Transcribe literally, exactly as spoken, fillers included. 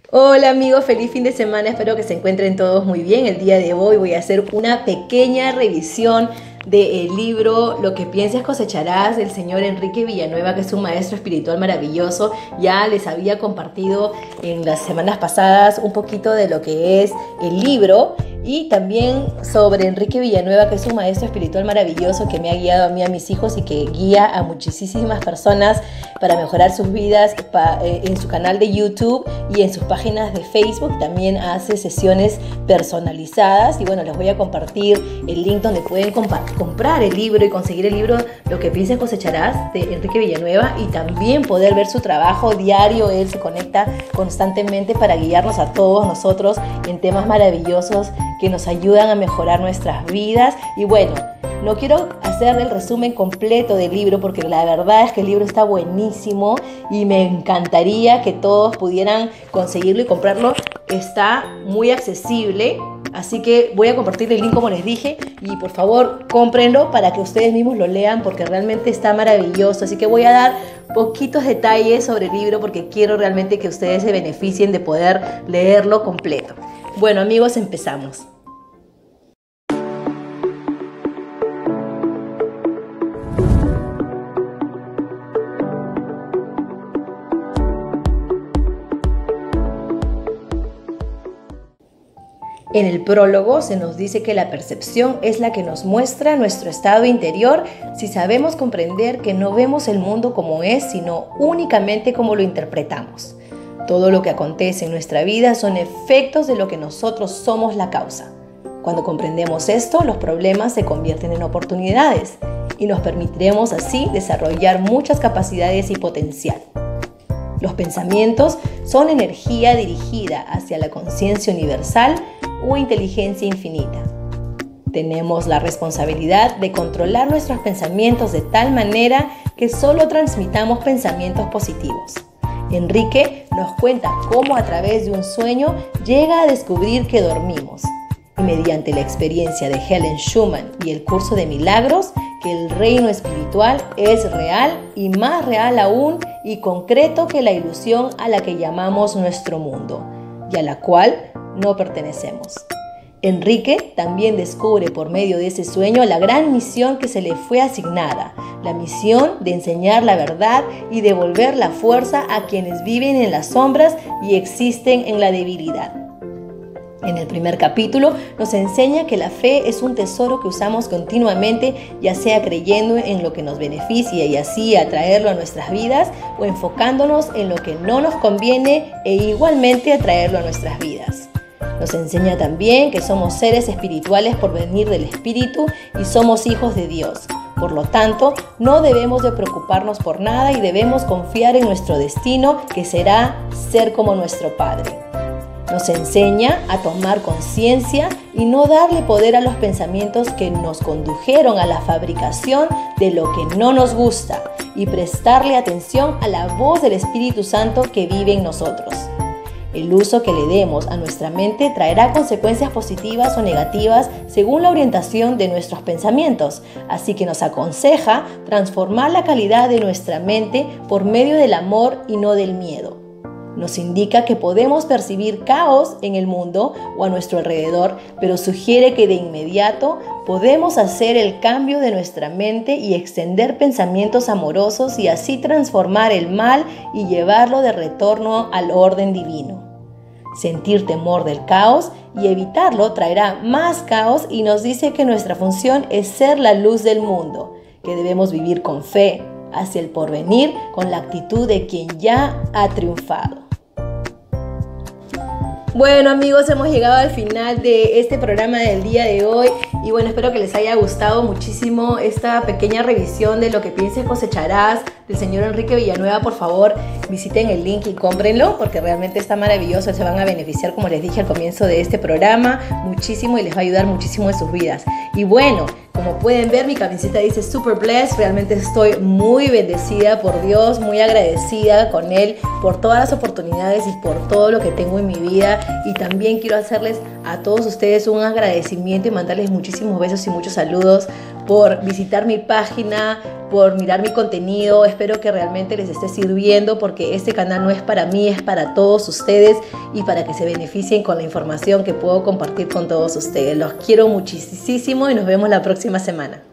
Hola amigos, feliz fin de semana, espero que se encuentren todos muy bien. El día de hoy voy a hacer una pequeña revisión del libro Lo que pienses cosecharás del señor Enrique Villanueva, que es un maestro espiritual maravilloso. Ya les había compartido en las semanas pasadas un poquito de lo que es el libro y también sobre Enrique Villanueva, que es un maestro espiritual maravilloso que me ha guiado a mí, a mis hijos y que guía a muchísimas personas para mejorar sus vidas en su canal de YouTube y en sus páginas de Facebook. También hace sesiones personalizadas y bueno, les voy a compartir el link donde pueden comprar el libro y conseguir el libro Lo que pienses cosecharás de Enrique Villanueva, y también poder ver su trabajo diario. Él se conecta constantemente para guiarnos a todos nosotros en temas maravillosos que nos ayudan a mejorar nuestras vidas. Y bueno, no quiero hacer el resumen completo del libro porque la verdad es que el libro está buenísimo y me encantaría que todos pudieran conseguirlo y comprarlo. Está muy accesible, así que voy a compartir el link como les dije y por favor cómprenlo para que ustedes mismos lo lean porque realmente está maravilloso. Así que voy a dar poquitos detalles sobre el libro porque quiero realmente que ustedes se beneficien de poder leerlo completo. Bueno amigos, empezamos. En el prólogo se nos dice que la percepción es la que nos muestra nuestro estado interior si sabemos comprender que no vemos el mundo como es, sino únicamente como lo interpretamos. Todo lo que acontece en nuestra vida son efectos de lo que nosotros somos la causa. Cuando comprendemos esto, los problemas se convierten en oportunidades y nos permitiremos así desarrollar muchas capacidades y potencial. Los pensamientos son energía dirigida hacia la conciencia universal o inteligencia infinita. Tenemos la responsabilidad de controlar nuestros pensamientos de tal manera que solo transmitamos pensamientos positivos. Enrique nos cuenta cómo a través de un sueño llega a descubrir que dormimos, y mediante la experiencia de Helen Schumann y el curso de milagros, que el reino espiritual es real y más real aún y concreto que la ilusión a la que llamamos nuestro mundo y a la cual no pertenecemos. Enrique también descubre por medio de ese sueño la gran misión que se le fue asignada, la misión de enseñar la verdad y devolver la fuerza a quienes viven en las sombras y existen en la debilidad. En el primer capítulo nos enseña que la fe es un tesoro que usamos continuamente, ya sea creyendo en lo que nos beneficia y así atraerlo a nuestras vidas, o enfocándonos en lo que no nos conviene e igualmente atraerlo a nuestras vidas. Nos enseña también que somos seres espirituales por venir del Espíritu y somos hijos de Dios. Por lo tanto, no debemos de preocuparnos por nada y debemos confiar en nuestro destino, que será ser como nuestro Padre. Nos enseña a tomar conciencia y no darle poder a los pensamientos que nos condujeron a la fabricación de lo que no nos gusta y prestarle atención a la voz del Espíritu Santo que vive en nosotros. El uso que le demos a nuestra mente traerá consecuencias positivas o negativas según la orientación de nuestros pensamientos, así que nos aconseja transformar la calidad de nuestra mente por medio del amor y no del miedo. Nos indica que podemos percibir caos en el mundo o a nuestro alrededor, pero sugiere que de inmediato podemos hacer el cambio de nuestra mente y extender pensamientos amorosos y así transformar el mal y llevarlo de retorno al orden divino. Sentir temor del caos y evitarlo traerá más caos y nos dice que nuestra función es ser la luz del mundo, que debemos vivir con fe hacia el porvenir con la actitud de quien ya ha triunfado. Bueno amigos, hemos llegado al final de este programa del día de hoy y bueno, espero que les haya gustado muchísimo esta pequeña revisión de Lo que pienses cosecharás del señor Enrique Villanueva. Por favor, visiten el link y cómprenlo porque realmente está maravilloso. Se van a beneficiar, como les dije al comienzo de este programa, muchísimo y les va a ayudar muchísimo en sus vidas. Y bueno, como pueden ver, mi camiseta dice Super Blessed. Realmente estoy muy bendecida por Dios, muy agradecida con Él por todas las oportunidades y por todo lo que tengo en mi vida. Y también quiero hacerles a todos ustedes un agradecimiento y mandarles muchísimos besos y muchos saludos por visitar mi página, por mirar mi contenido. Espero que realmente les esté sirviendo porque este canal no es para mí, es para todos ustedes y para que se beneficien con la información que puedo compartir con todos ustedes. Los quiero muchísimo y nos vemos la próxima semana.